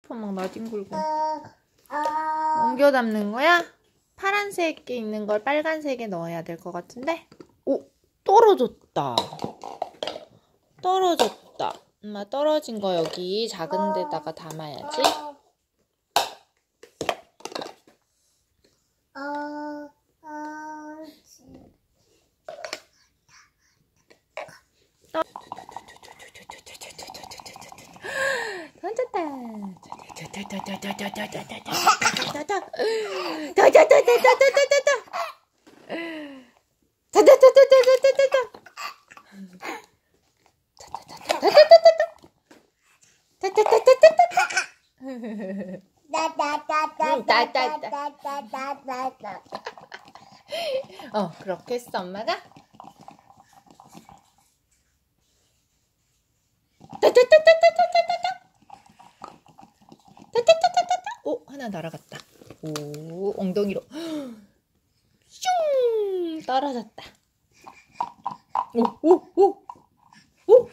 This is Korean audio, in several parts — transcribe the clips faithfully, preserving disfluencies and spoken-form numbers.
싶어 막 나뒹굴고. 옮겨 담는 거야? 파란색에 있는 걸 빨간색에 넣어야 될 것 같은데? 오! 떨어졌다. 떨어졌다. 엄마 떨어진 거 여기 작은 데다가 담아야지. 던졌다. 어, 그렇게 했어, 엄마가? 오, 하나 날아갔다. 오, 엉덩이로 슝 떨어졌다. 오, 오, 오, 오,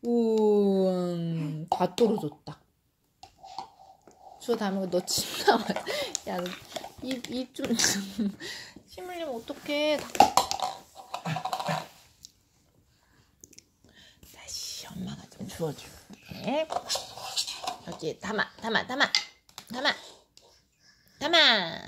우, 다 떨어졌다. 주워 담은 거 너 침 나와. 야, 입, 입 좀 침 흘리면 어떡해. 다시 엄마가 좀 주워줄게. 여기 담아, 담아, 담아, 담아, 담아.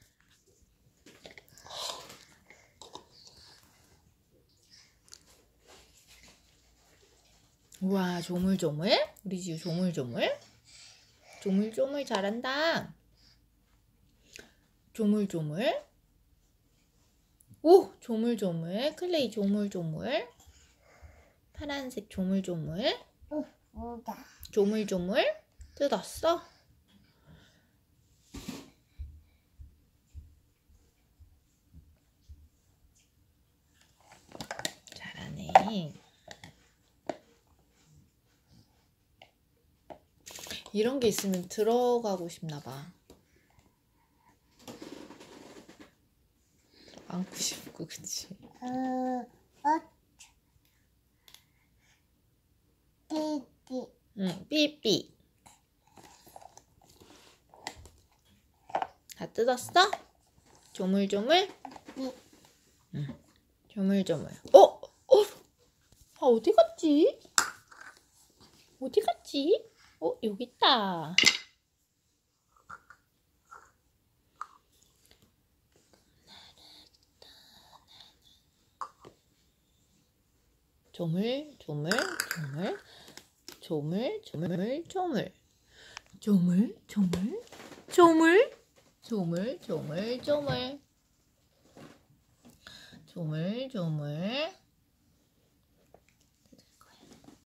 우와, 조물조물? 우리 지우 조물조물? 조물조물 잘한다. 조물조물. 오! 조물조물. 클레이 조물조물. 파란색 조물조물. 조물조물. 뜯었어? 잘하네. 이런 게 있으면 들어가고 싶나 봐. 안고 싶고, 그치? 삐삐. 응, 삐삐. 다 뜯었어? 조물조물? 응, 조물조물. 어? 어? 아, 어디 갔지? 어디 갔지? 어, 여기 있다. 조물, 조물, 조물, 조물, 조물, 조물, 조물, 조물, 조물, 조물, 조물, 조물, 조물, 조물.